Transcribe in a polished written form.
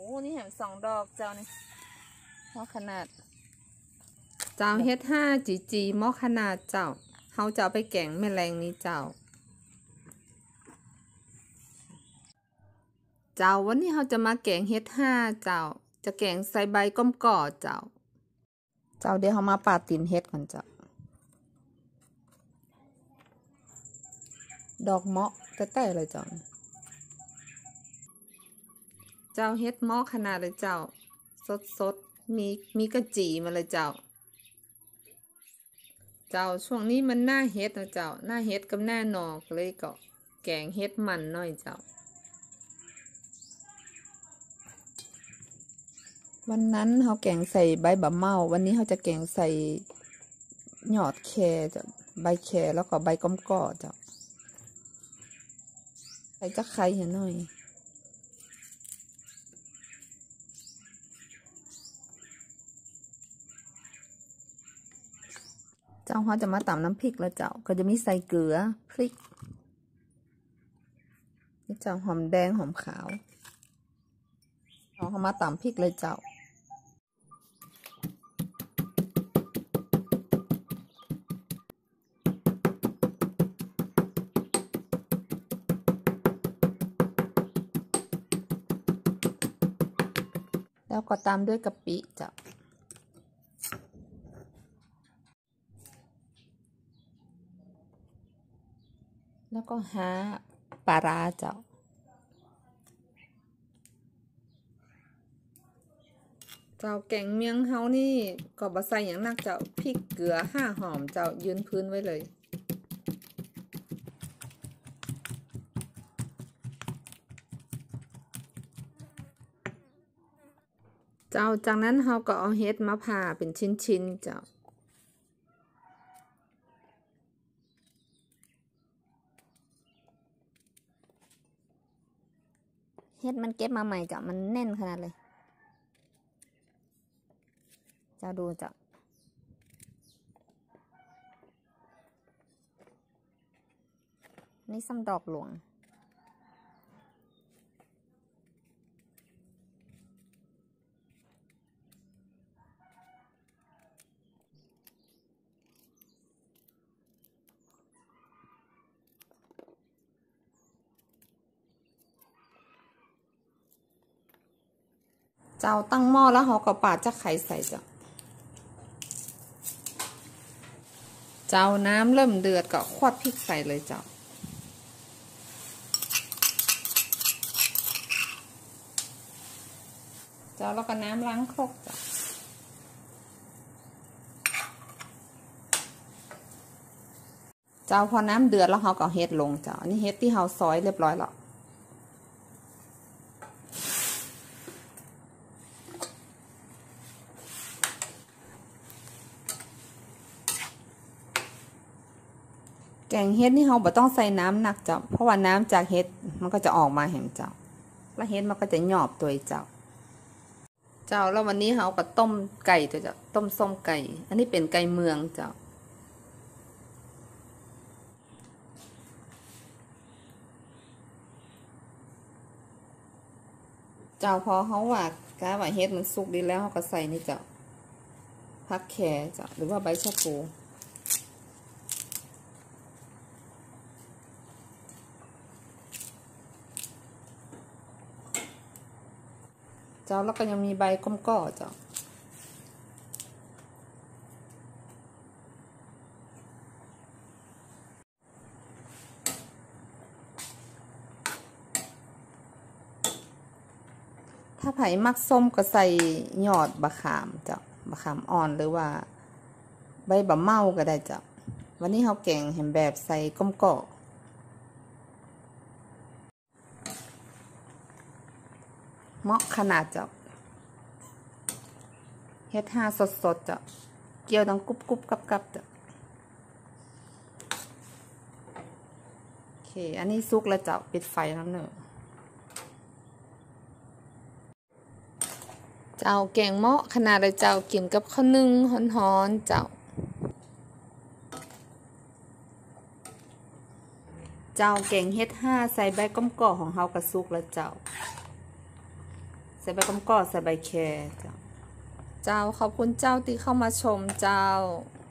อ้นี่แหม2 ดอกเจ้านี่หม้อขนาดเจ้าเฮ็ด5 จีหม้อขนาดเจ้าเขาจะเอาไปแกงแมลงนี้เจ้าวันนี้เขาจะมาแกงเฮ็ด5เจ้าจะแกงใส่ใบก้มก่อเจ้าเดี๋ยวเขามาปาดตีนเฮ็ดก่อนเจ้าดอกเมาะแต่เลยเจ้าเฮ็ดหม้อขนาดเลยเจ้าสดมีกระจีมาเลยเจ้าช่วงนี้มันหน้าเฮ็ดนะเจ้าหน้าเฮ็ดกับหน้าหนอกเลยก็แกงเฮ็ดมันหน่อยเจ้าวันนั้นเขาแกงใส่ใบบะเมาวันนี้เขาจะแกงใส่หยอดแคจ้ะใบแคแล้วก็ใบก้มก่อจ้ะใส่จักไข่หน่อยเขาจะมาตำน้ำพริกแล้วก็จะมีใส่เกลือพริกนี่หอมแดงหอมขาวเขามาตำพริกเลยแล้วก็ตามด้วยกะปิแล้วก็หาปลาร้าแกงเมียงเฮานี่ก็บะใส่อย่างนักพริกเกลือ5 หอมยืนพื้นไว้เลยจากนั้นเฮาก็เอาเฮ็ดมาผ่าเป็นชิ้นเฮ็ดมันเก็บมาใหม่มันแน่นขนาดเลยดูนี่ซ้ำดอกหลวงตั้งหม้อแล้วเขาก็ปาดจะไข่ใส่น้ำเริ่มเดือดก็ควดพริกใส่เลยแล้วก็น้ำล้างครกพอน้ำเดือดแล้วเขาก็เฮ็ดลงอันนี้เฮ็ดที่เขาซอยเรียบร้อยแล้วแกงเฮ็ดนี่เราบ่ต้องใส่น้ำหนักเพราะว่าน้ำจากเฮ็ดมันก็จะออกมาเห็นแล้วเฮ็ดมันก็จะหยอบตัวแล้ววันนี้เราก็ต้มไก่ต้มส้มไก่อันนี้เป็นไก่เมืองพอเขาว่ากะว่าเฮ็ดมันสุกดีแล้วเขาก็ใส่นี่ผักแขหรือว่าใบชะพูแล้วก็ยังมีใบก้มก่อถ้าไผ่มักส้มก็ใส่ยอดบะขามบะขามอ่อนหรือว่าใบบะเมาก็ได้วันนี้เขาแกงเห็นแบบใส่ก้มก่อเหมาะขนาดเฮ็ด5 สดเกี่ยวต้องกรุบกับโอเคอันนี้สุกแล้วปิดไฟแล้วเนอะแกงเหมาะขนาดเลยกินกับข้าวนึ่งฮ้อนๆแกงเฮ็ด5ใส่ใบก้มก่อของเฮากระสุกแล้วใส่ใบกำกอดใส่ใบแคเจ้าขอบคุณเจ้าที่เข้ามาชมเจ้า